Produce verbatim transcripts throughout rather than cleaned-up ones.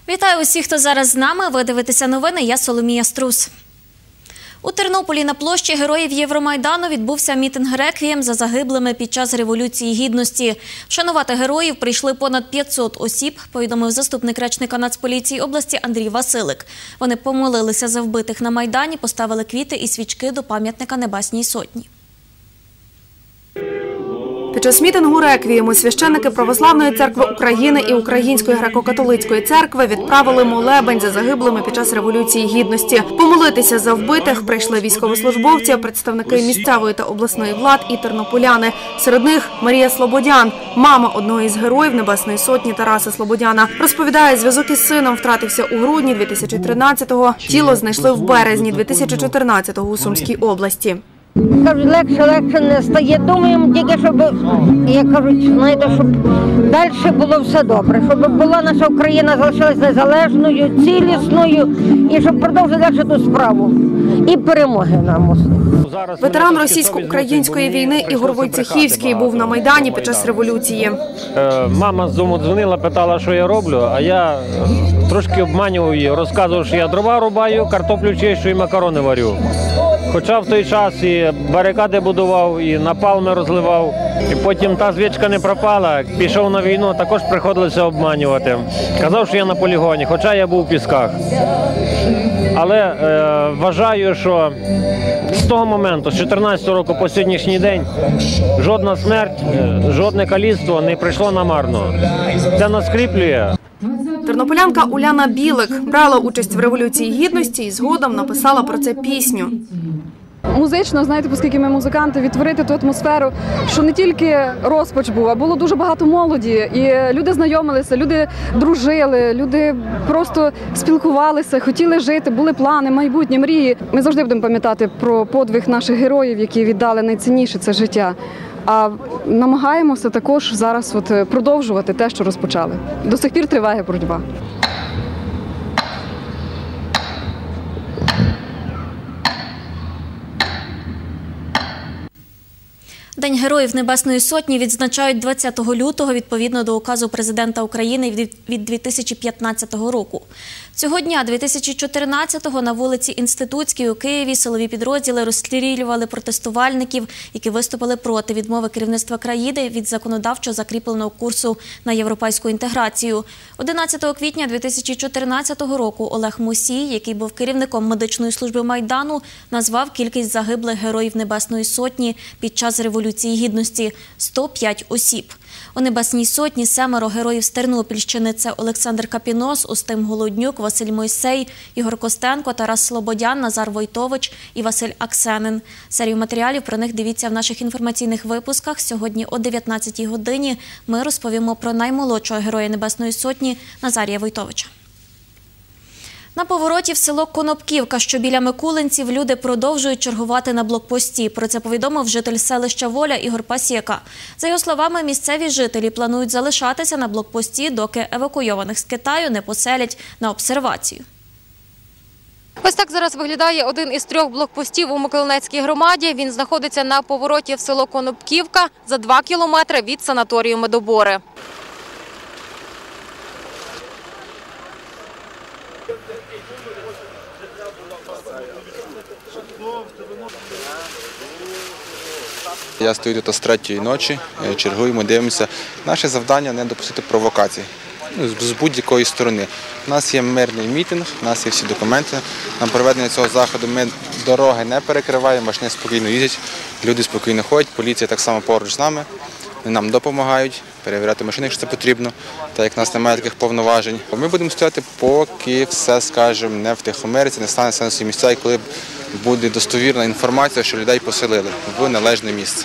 Вітаю усіх, хто зараз з нами. Ви дивитеся новини, я Соломія Струс. У Тернополі на площі Героїв Євромайдану відбувся мітинг-реквієм за загиблими під час Революції Гідності. Вшанувати героїв прийшли понад п'ятсот осіб, повідомив заступник речника Нацполіції області Андрій Василик. Вони помолилися за вбитих на Майдані, поставили квіти і свічки до пам'ятника Небесній Сотні. Під час мітингу реквієму священники Православної церкви України і Української греко-католицької церкви відправили молебень за загиблими під час Революції Гідності. Помолитися за вбитих прийшли військовослужбовці, представники місцевої та обласної влад і тернополяни. Серед них Марія Слободян, мама одного із героїв Небесної Сотні Тараса Слободяна. Розповідає, зв'язок із сином втратився у грудні дві тисячі тринадцятого, тіло знайшли в березні дві тисячі чотирнадцятого у Сумській області. Кажуть, легше, легше не стає. Думаємо тільки, щоб, як кажуть, знаєте, щоб далі було все добре, щоб була наша Україна, залишилась незалежною, цілісною і щоб продовжити далі ту справу. І перемоги нам. Ветеран російсько-української війни Ігор Войцехівський був на Майдані під час революції. Мама з дому дзвонила, питала, що я роблю, а я трошки обманював її, розказував, що я дрова рубаю, картоплю чищу і макарони варю. Хоча в той час і барикади будував, і напалми розливав. І потім та звичка не пропала. Пішов на війну, також приходилося обманювати. Казав, що я на полігоні, хоча я був у Пісках. Але е, вважаю, що з того моменту, з чотирнадцятого року по сьогоднішній день, жодна смерть, жодне каліцтво не прийшло намарно. Це нас скріплює. Тернополянка Уляна Білик брала участь в Революції Гідності і згодом написала про це пісню. Музично, знаєте, оскільки ми музиканти, відтворити ту атмосферу, що не тільки розпач був, а було дуже багато молоді. І люди знайомилися, люди дружили, люди просто спілкувалися, хотіли жити, були плани, майбутнє, мрії. Ми завжди будемо пам'ятати про подвиг наших героїв, які віддали найцінніше – це життя. А намагаємося також зараз от продовжувати те, що розпочали. До сих пір триває боротьба. День Героїв Небесної Сотні відзначають двадцятого лютого відповідно до указу президента України від дві тисячі п'ятнадцятого року. Цього дня, дві тисячі чотирнадцятого, на вулиці Інститутській у Києві силові підрозділи розстрілювали протестувальників, які виступили проти відмови керівництва країни від законодавчо закріпленого курсу на європейську інтеграцію. одинадцятого квітня дві тисячі чотирнадцятого року Олег Мусій, який був керівником медичної служби Майдану, назвав кількість загиблих Героїв Небесної Сотні під час Революції Гідності – сто п'ять осіб. У Небесній Сотні семеро героїв з Тернопільщини – це Олександр Капінос, Устим Голоднюк, Василь Мойсей, Ігор Костенко, Тарас Слободян, Назар Войтович і Василь Аксенин. Серію матеріалів про них дивіться в наших інформаційних випусках. Сьогодні о дев'ятнадцятій годині ми розповімо про наймолодшого Героя Небесної Сотні Назарія Войтовича. На повороті в село Конопківка, що біля Микулинців, люди продовжують чергувати на блокпості. Про це повідомив житель селища Воля Ігор Пасєка. За його словами, місцеві жителі планують залишатися на блокпості, доки евакуйованих з Китаю не поселять на обсервацію. Ось так зараз виглядає один із трьох блокпостів у Миколинецькій громаді. Він знаходиться на повороті в село Конопківка за два кілометри від санаторію Медобори. Я стою тут з третьої ночі, чергуємо, дивимося. Наше завдання – не допустити провокацій з будь-якої сторони. У нас є мирний мітинг, у нас є всі документи. На проведення цього заходу ми дороги не перекриваємо, машини спокійно їздять, люди спокійно ходять, поліція так само поруч з нами. Вони нам допомагають перевіряти машини, якщо це потрібно, так як в нас немає таких повноважень. Ми будемо стояти, поки все, скажімо, не втихомириться, не стане все на свої місця, і коли буде достовірна інформація, що людей поселили в належне місце.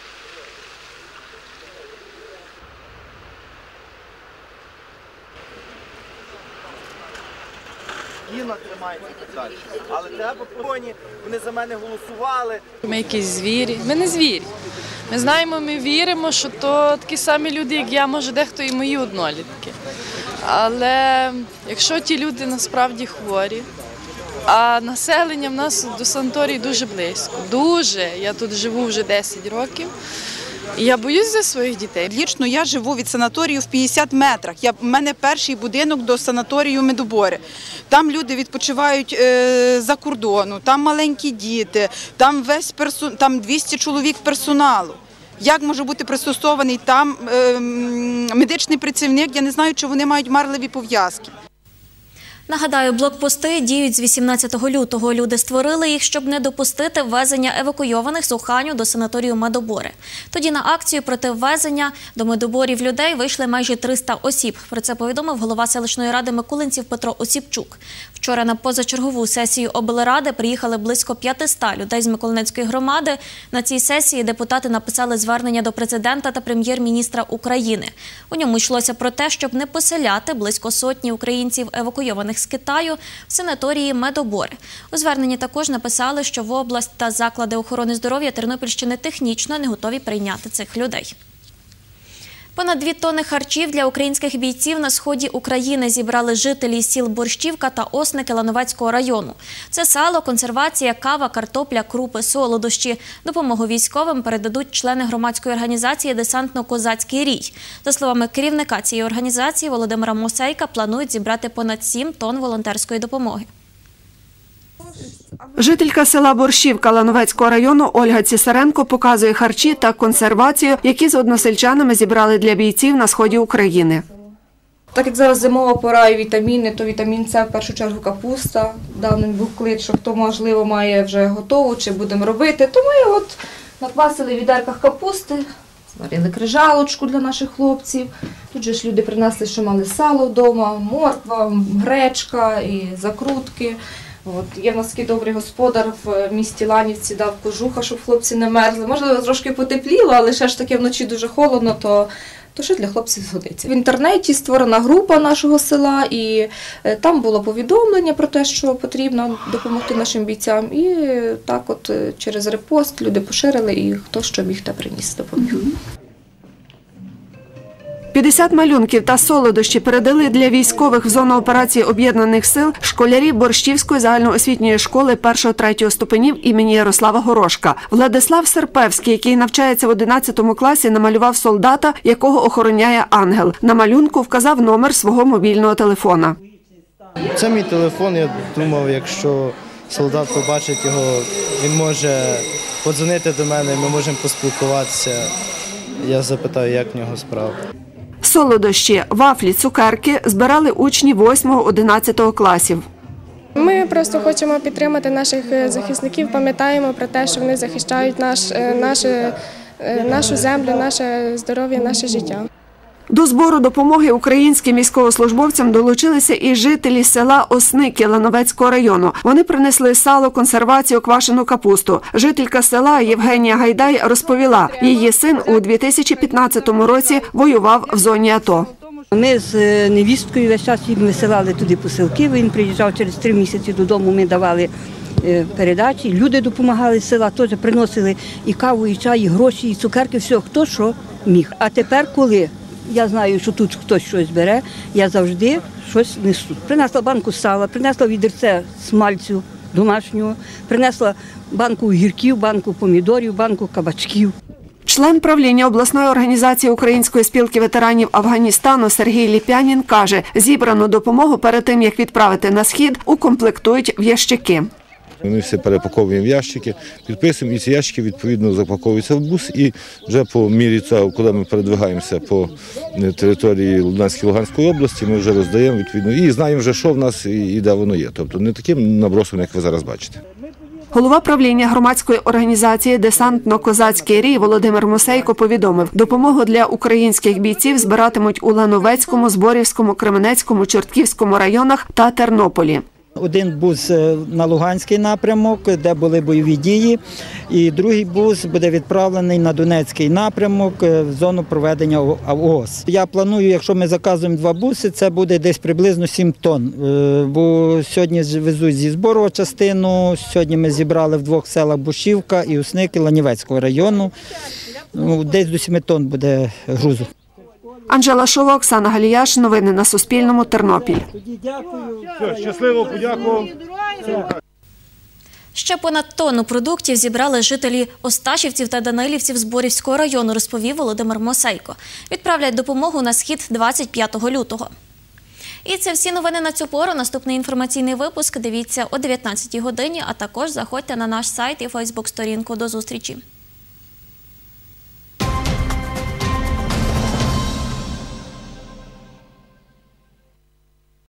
Діна тримається далі. Але треба поні, вони за мене голосували. Ми якісь звірі. Ми не звірі. Ми знаємо, ми віримо, що то такі самі люди, як я, може дехто і мої однолітки. Але якщо ті люди насправді хворі, а населення в нас до санаторії дуже близько. Дуже. Я тут живу вже десять років. І я боюсь за своїх дітей. Лічно я живу від санаторію в п'ятдесят метрах. Я, в мене перший будинок до санаторію Медобори. Там люди відпочивають е, за кордону, там маленькі діти, там, весь персо, там двісті чоловік персоналу. Як може бути пристосований там е, медичний працівник, я не знаю, чи вони мають марливі пов'язки. Нагадаю, блокпости діють з вісімнадцятого лютого. Люди створили їх, щоб не допустити ввезення евакуйованих з Уханю до санаторію Медобори. Тоді на акцію проти ввезення до Медоборів людей вийшли майже триста осіб. Про це повідомив голова селищної ради Микулинців Петро Осіпчук. Вчора на позачергову сесію облради приїхали близько п'ятисот людей з Миколинецької громади. На цій сесії депутати написали звернення до президента та прем'єр-міністра України. У ньому йшлося про те, щоб не поселяти близько сотні українців евакуйованих з Китаю в санаторії Медобори. У зверненні також написали, що в область та заклади охорони здоров'я Тернопільщини технічно не готові прийняти цих людей. Понад дві тонни харчів для українських бійців на сході України зібрали жителі сіл Борщівка та Осники Лановецького району. Це сало, консервація, кава, картопля, крупи, солодощі. Допомогу військовим передадуть члени громадської організації «Десантно-Козацький рій». За словами керівника цієї організації Володимира Мосейка, планують зібрати понад сім тонн волонтерської допомоги. Жителька села Борщівка Лановецького району Ольга Цісаренко показує харчі та консервацію, які з односельчанами зібрали для бійців на сході України. Так як зараз зимова пора і вітаміни, то вітамін С в першу чергу капуста. Давним був клич, що хто, можливо, має вже готову чи будемо робити. То ми от наквасили в відерках капусти, зварили крижалочку для наших хлопців. Тут же ж люди принесли, що мали сало вдома, морква, гречка і закрутки. От, є в нас такий добрий господар в місті Ланівці, дав кожуха, щоб хлопці не мерзли. Можливо, трошки потепліло, але ще ж таки вночі дуже холодно, то, то що для хлопців згодиться. В інтернеті створена група нашого села, і е, там було повідомлення про те, що потрібно допомогти нашим бійцям. І е, так от е, через репост люди поширили, і хто що міг, та приніс допоміг. п'ятдесят малюнків та солодощі передали для військових в зону операції Об'єднаних сил школярі Борщівської загальноосвітньої школи першого-третього ступенів імені Ярослава Горошка. Владислав Серпевський, який навчається в одинадцятому класі, намалював солдата, якого охороняє ангел. На малюнку вказав номер свого мобільного телефона. Це мій телефон, я думав, якщо солдат побачить його, він може подзвонити до мене, ми можемо поспілкуватися. Я запитаю, як в нього справа. Солодощі, вафлі, цукерки збирали учні восьмого-одинадцятого класів. Ми просто хочемо підтримати наших захисників, пам'ятаємо про те, що вони захищають наш, наше, нашу землю, наше здоров'я, наше життя. До збору допомоги українським військовослужбовцям долучилися і жителі села Осники Лановецького району. Вони принесли сало, консервацію, квашену капусту. Жителька села Євгенія Гайдай розповіла, її син у дві тисячі п'ятнадцятому році воював в зоні АТО. Ми з невісткою весь час їм висилали туди посилки, він приїжджав через три місяці додому, ми давали передачі, люди допомагали з села, теж приносили і каву, і чай, і гроші, і цукерки, все, хто що міг. А тепер, коли я знаю, що тут хтось щось бере, я завжди щось несу. Принесла банку сала, принесла відерце смальцю домашнього, принесла банку огірків, банку помідорів, банку кабачків. Член правління обласної організації Української спілки ветеранів Афганістану Сергій Ліпянін каже, зібрану допомогу перед тим, як відправити на схід, укомплектують в ящики. Ми все перепаковуємо в ящики, підписуємо, і ці ящики відповідно запаковуються в бус. І вже по мірі цього, коли ми передвигаємося по території Луганської і Луганської області, ми вже роздаємо відповідно і знаємо вже, що в нас і де воно є. Тобто не таким набросом, як ви зараз бачите. Голова правління громадської організації «Десантно-Козацький рій» Володимир Мосейко повідомив, допомогу для українських бійців збиратимуть у Лановецькому, Зборівському, Кременецькому, Чортківському районах та Тернополі. Один бус на Луганський напрямок, де були бойові дії, і другий бус буде відправлений на Донецький напрямок в зону проведення ООС. Я планую, якщо ми заказуємо два буси, це буде десь приблизно сім тонн, бо сьогодні везуть зі Зборова частину, сьогодні ми зібрали в двох селах Борщівка і Осники Ланівецького району, десь до сіми тонн буде грузу. Анжела Шова, Оксана Галіяш. Новини на Суспільному. Тернопіль. Все, щасливо, подякував. Ще понад тонну продуктів зібрали жителі Осташівців та Данилівців Зборівського району, розповів Володимир Мосейко. Відправлять допомогу на схід двадцять п'ятого лютого. І це всі новини на цю пору. Наступний інформаційний випуск дивіться о дев'ятнадцятій годині, а також заходьте на наш сайт і фейсбук-сторінку. До зустрічі!